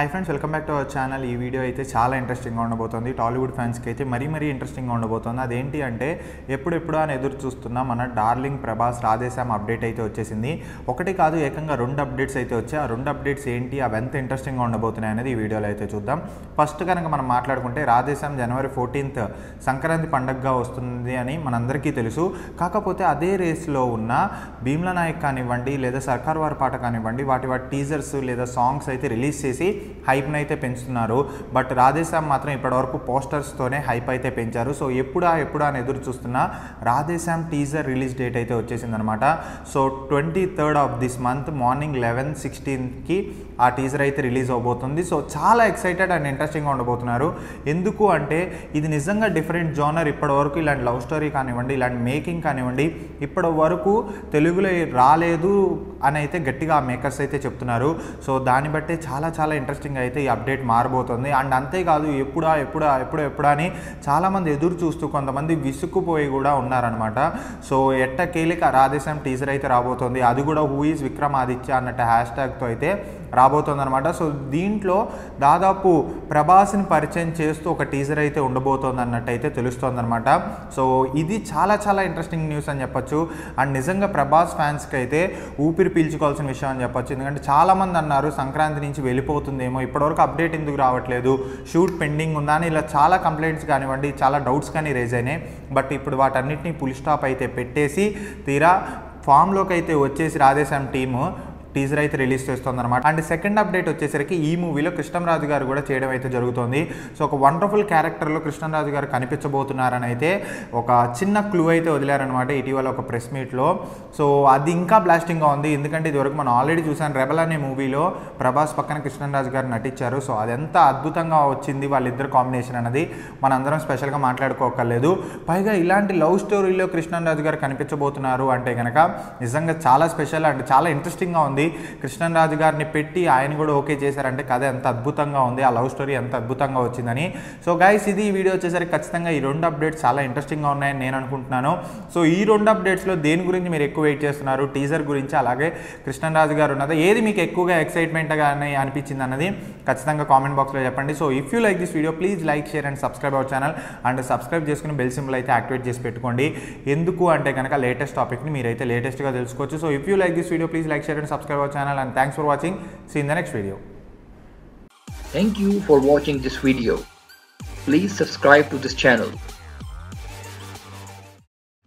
Hi friends, welcome back to our channel. ఈ video అయితే చాలా ఇంట్రెస్టింగ్గా ఉండబోతుంది. టాలీవుడ్ ఫ్యాన్స్కి అయితే మరీ ఇంట్రెస్టింగ్గా ఉండబోతుంది. అదేంటి అంటే ఎప్పుడెప్పుడు అని ఎదురు చూస్తున్న మన డార్లింగ్ ప్రభాస్ రాధేశ్యామ్ అప్డేట్ అయితే వచ్చేసింది. ఒకటి కాదు, ఏకంగా 2 అప్డేట్స్ అయితే వచ్చాయి. ఆ 2 అప్డేట్స్ ఏంటి, అవి ఎంత ఇంట్రెస్టింగ్గా ఉండబోతున్నాయి అనేది ఈ వీడియోలో అయితే చూద్దాం. ఫస్ట్ కనుక మనం మాట్లాడుకుంటే రాధేశ్యామ్ జనవరి 14th సంక్రాంతి పండుగగా వస్తుంది అని మనందరికీ తెలుసు. కాకపోతే అదే రేస్లో ఉన్న భీమ్లా నాయక్ కానివ్వండి, లేదా సర్కార్ వారి పాట కానివ్వండి, వాటి టీజర్స్ లేదా సాంగ్స్ అయితే రిలీజ్ చేసి హైప్ని అయితే పెంచుతున్నారు. బట్ రాధేశ్యామ్ మాత్రం ఇప్పటివరకు పోస్టర్స్తోనే హైప్ అయితే పెంచారు. సో ఎప్పుడా అని ఎదురు చూస్తున్న రాధేశ్యామ్ టీజర్ రిలీజ్ డేట్ అయితే వచ్చేసిందనమాట. So 23rd of this month morning 11:16కి ఆ టీజర్ అయితే రిలీజ్ అవబోతుంది. సో చాలా ఎక్సైటెడ్ అండ్ ఇంట్రెస్టింగ్గా ఉండబోతున్నారు. ఎందుకు అంటే ఇది నిజంగా డిఫరెంట్ జోనర్. ఇప్పటివరకు ఇలాంటి లవ్ స్టోరీ కానివ్వండి, ఇలాంటి మేకింగ్ కానివ్వండి, ఇప్పటి వరకు తెలుగులో రాలేదు అని అయితే గట్టిగా ఆ మేకర్స్ అయితే చెప్తున్నారు. సో దాన్ని బట్టే చాలా ఇంట్రెస్టింగ్ అయితే ఈ అప్డేట్ మారబోతుంది. అండ్ అంతేకాదు ఎప్పుడా అని చాలామంది ఎదురు చూస్తూ కొంతమంది విసుక్కుపోయి కూడా ఉన్నారనమాట. సో ఎట్టకేలిక రాధేశ్యామ్ టీజర్ అయితే రాబోతుంది. అది కూడా హూ ఈజ్ విక్రమాదిత్య అన్నట్టు హ్యాష్ట్యాగ్తో అయితే రాబోతుందన్నమాట. సో దీంట్లో దాదాపు ప్రభాస్ని పరిచయం చేస్తూ ఒక టీజర్ అయితే ఉండబోతోంది అన్నట్టు అయితే తెలుస్తోందనమాట. సో ఇది చాలా ఇంట్రెస్టింగ్ న్యూస్ అని చెప్పొచ్చు. అండ్ నిజంగా ప్రభాస్ ఫ్యాన్స్కి అయితే ఊపిరి పీల్చుకోవాల్సిన విషయం అని చెప్పొచ్చు. ఎందుకంటే చాలామంది అన్నారు సంక్రాంతి నుంచి వెళ్ళిపోతుందేమో, ఇప్పటివరకు అప్డేట్ ఎందుకు రావట్లేదు, షూట్ పెండింగ్ ఉందా అని ఇలా చాలా కంప్లైంట్స్ కానివ్వండి, చాలా డౌట్స్ కానీ రేజ్ అయినాయి. బట్ ఇప్పుడు వాటన్నిటిని ఫుల్ స్టాప్ అయితే పెట్టేసి తీరా ఫామ్లోకి అయితే వచ్చేసి రాధేశ్యామ్ టీము టీజర్ అయితే రిలీజ్ చేస్తుందన్నమాట. అండ్ సెకండ్ అప్డేట్ వచ్చేసరికి ఈ మూవీలో కృష్ణంరాజు గారు కూడా చేయడం అయితే జరుగుతుంది. సో ఒక వండర్ఫుల్ క్యారెక్టర్లో కృష్ణంరాజు గారు కనిపించబోతున్నారని అయితే ఒక చిన్న క్లూ అయితే వదిలారనమాట ఇటీవల ఒక ప్రెస్ మీట్లో. సో అది ఇంకా బ్లాస్టింగ్గా ఉంది. ఎందుకంటే ఇదివరకు మనం ఆల్రెడీ చూసాను, రెబల్ అనే మూవీలో ప్రభాస్ పక్కన కృష్ణంరాజు గారు నటించారు. సో అదెంత అద్భుతంగా వచ్చింది వాళ్ళిద్దరు కాంబినేషన్ అన్నది మనందరం స్పెషల్గా మాట్లాడుకోకర్లేదు. పైగా ఇలాంటి లవ్ స్టోరీలో కృష్ణంరాజు గారు కనిపించబోతున్నారు అంటే కనుక నిజంగా చాలా స్పెషల్ అండ్ చాలా ఇంట్రెస్టింగ్గా ఉంది. కృష్ణంరాజు గారిని పెట్టి ఆయన కూడా ఓకే చేశారంటే కథ ఎంత అద్భుతంగా ఉంది, ఆ లవ్ స్టోరీ ఎంత అద్భుతంగా వచ్చిందని. సో గైస్, ఇది ఈ వీడియో వచ్చేసరికి ఖచ్చితంగా ఈ 2 అప్డేట్స్ చాలా ఇంట్రెస్టింగ్గా ఉన్నాయని నేను అనుకుంటున్నాను. సో ఈ 2 అప్డేట్స్లో దేని గురించి మీరు ఎక్కువ వెయిట్ చేస్తున్నారు, టీజర్ గురించి అలాగే కృష్ణంరాజు గారు ఉన్నది, ఏది మీకు ఎక్కువగా ఎక్సైట్మెంట్గా అనిపించింది అన్నది ఖచ్చితంగా కామెంట్ బాక్స్లో చెప్పండి. So if you like this video please like, share and subscribe our channel. And subscribe చేసుకుని బెల్ సింబల్ అయితే యాక్టివేట్ చేసి పెట్టుకోండి. ఎందుకు అంటే కనుక లేటెస్ట్ టాపిక్ని మీరైతే లేటెస్ట్గా తెలుసుకోవచ్చు. So if you like this video please like, share and subscribe our channel, and thanks for watching. See you in the next video. Thank you for watching this video. Please subscribe to this channel.